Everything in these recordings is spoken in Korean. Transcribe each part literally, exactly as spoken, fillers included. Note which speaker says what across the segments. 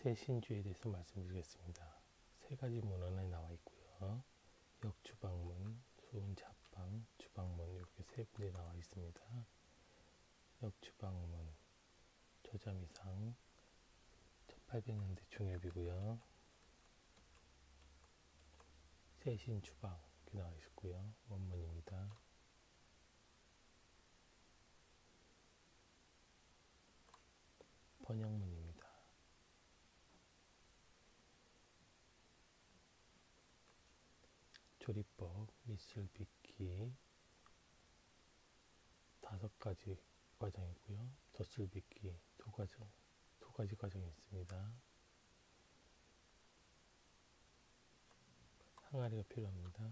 Speaker 1: 새 신주에 대해서 말씀드리겠습니다. 세 가지 문헌에 나와 있고요. 역주방문, 수은잡방, 주방문 이렇게 세 군데 나와 있습니다. 역주방문, 조자미상, 천팔백 년대 중엽이고요. 새신주방 이렇게 나와 있고요. 원문입니다. 번역문입니다. 조리법, 밑술빗기 다섯 가지 과정이고요. 덧술빗기 두 과정, 두 가지 과정이 있습니다. 항아리가 필요합니다.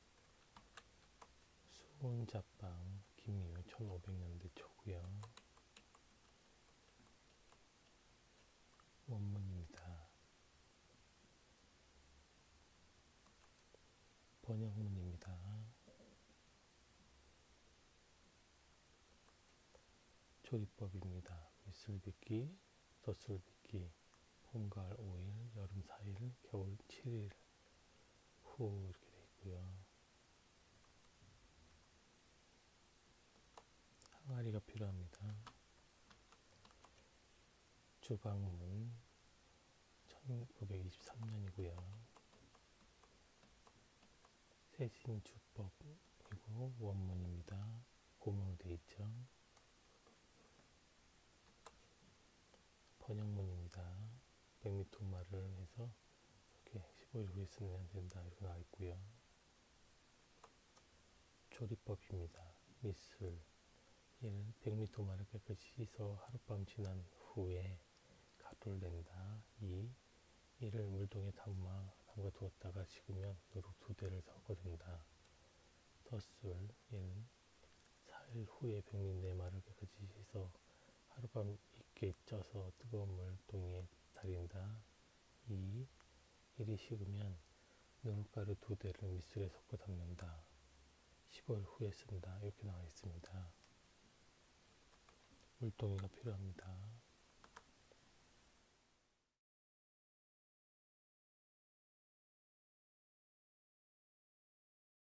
Speaker 1: 수은잡방, 김미유 천오백 년대 초고요. 원문입니다. 번역문입니다. 조리법입니다. 밑술빗기, 덧술빗기, 봄, 가을 오 일, 여름 사 일, 겨울 칠 일 후 이렇게 되어 있고요. 항아리가 필요합니다. 주방문 천구백이십삼 년이고요. 새신주법이고 원문입니다. 고문으로 되어 있죠. 번역문입니다. 백미토마를 해서 이렇게 십오 일 후에 쓰면 된다 이렇게 나와 있고요. 조리법입니다. 밑술 일. 백미토마를 깨끗이 씻어 하룻밤 지난 후에 가루를 낸다. 이. 이를 물통에 담아 담가 두었다가 식으면 누룩 두 대를 섞어준다. 덧술 일. 사 일 후에 백미 네 마를 깨끗이 씻어 하룻밤 익게 쪄서 뜨거운 물통에 달인다. 이. 일이 식으면 누룩가루 두 대를 밑술에 섞어 담는다. 십오 일 후에 쓴다. 이렇게 나와 있습니다. 물동이가 필요합니다.